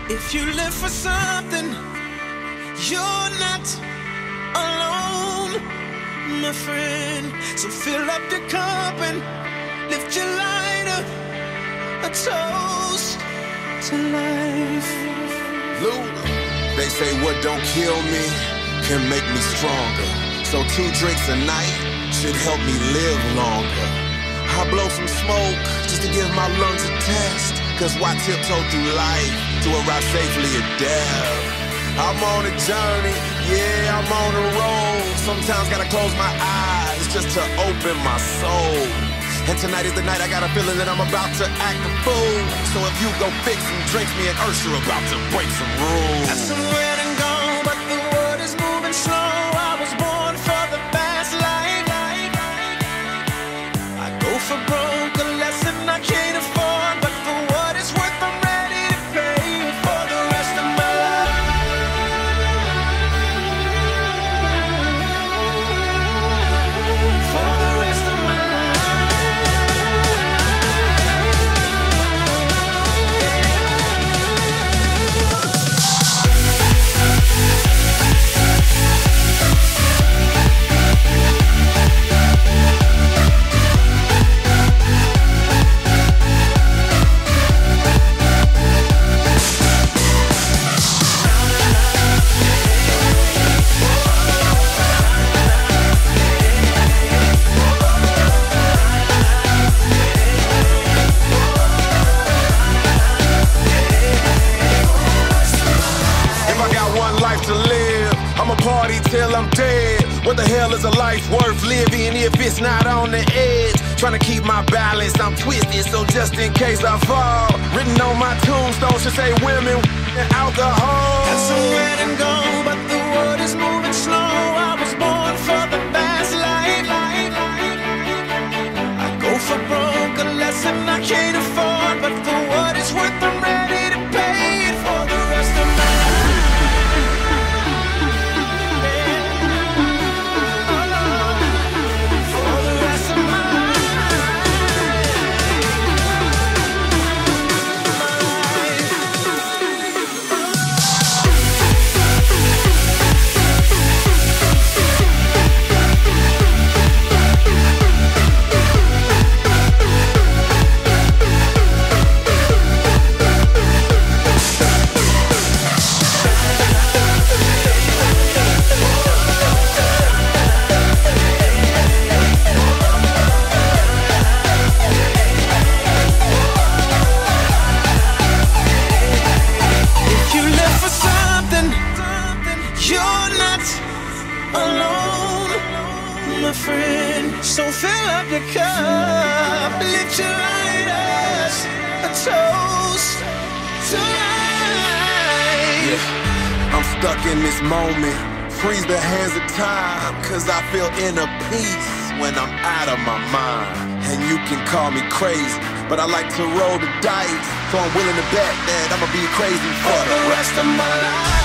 If you live for something, you're not alone, my friend. So fill up your cup and lift your lighter, a toast to life. Luda. They say what don't kill me can make me stronger. So 2 drinks a night should help me live longer. I blow some smoke just to give my lungs a test. Cause why tiptoe through life to arrive safely at death? I'm on a journey, yeah, I'm on a road. Sometimes gotta close my eyes just to open my soul. And tonight is the night I got a feeling that I'm about to act a fool. So if you go fix some drinks, me and Ursula are about to break some rules. Got somewhere to go, but the world is moving slow. I was born for the fast life. I go for broke, a lesson I can't afford, but for what it's worth, I'm ready to pay for the rest of my life. For the rest of my to live, I'ma party till I'm dead. What the hell is a life worth living if it's not on the edge? Trying to keep my balance, I'm twisted, so just in case I fall, written on my tombstone should say women and alcohol. Got somewhere to go, but the world is moving slow. I was born for the fast life. I go for broke, a lesson I can't afford, but for what it's worth, I'm ready to pay it for the rest of my life. So fill up your cup, lift your lighters, a toast to life. Yeah, I'm stuck in this moment, freeze the hands of time, cause I feel inner peace when I'm out of my mind. And you can call me crazy, but I like to roll the dice, so I'm willing to bet that I'ma be crazy for the rest of my life.